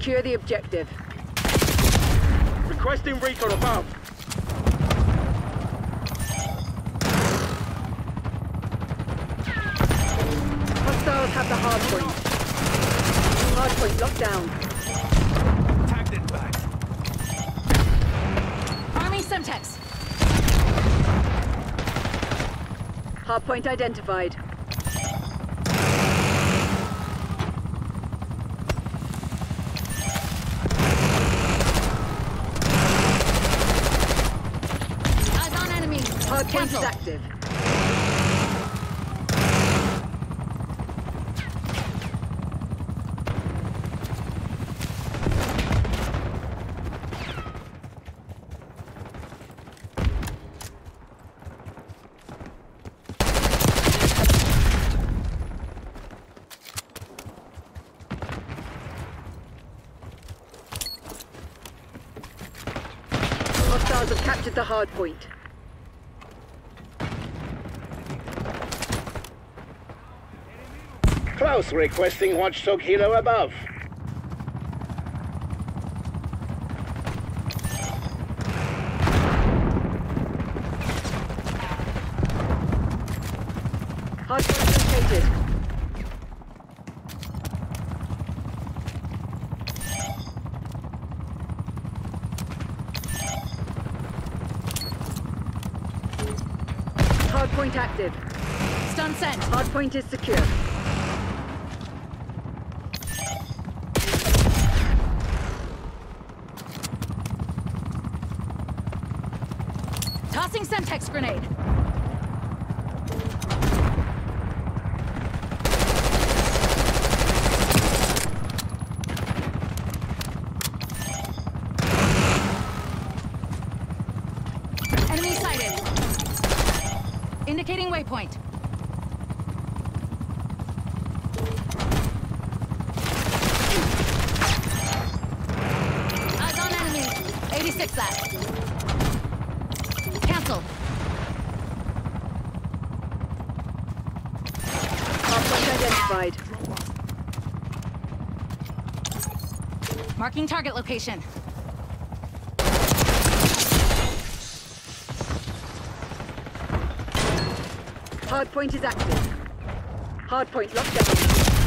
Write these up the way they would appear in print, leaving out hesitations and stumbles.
Secure the objective. Requesting recon above. Hostiles have the hard point. Hard point locked down. Tagged it back. Army Semtex. Hard point identified. Eyes on enemy. Hard point is Cancel. active. Hostiles have captured the hard point. Close, requesting Watchdog Helo above. Hard point located. Hard point active. Stun sent. Hard point is secure. Tossing Semtex grenade. Enemy sighted. Indicating waypoint. Eyes on enemy. 86 left. Cancel. Hard point identified. Marking target location. Hard point is active. Hard point locked down.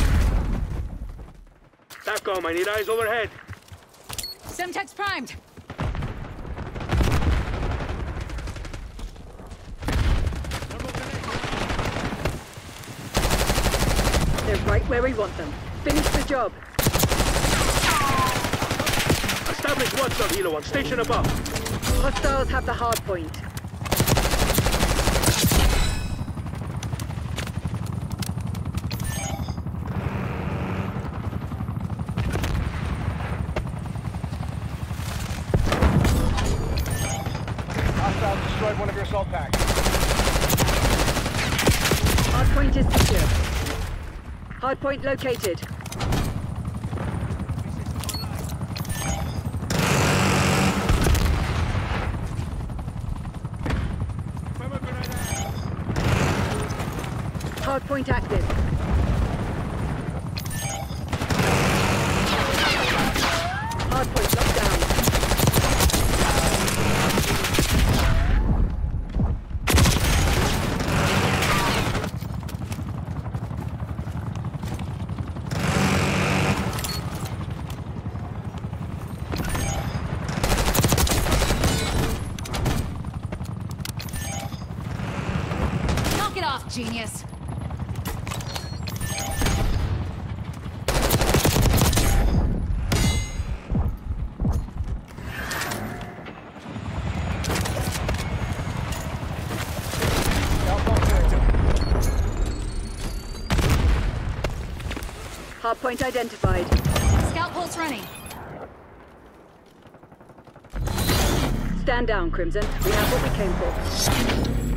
SATCOM, I need eyes overhead. Semtex primed. They're right where we want them. Finish the job. Establish Watchdog Helo on station above. Hostiles have the hard point. Hostiles destroyed one of your assault packs. Hard point is secure. Hard point located. Hard point active. Hard point locked down. Knock it off, genius. Hard point identified. Scout pulse running. Stand down, Crimson. We have what we came for.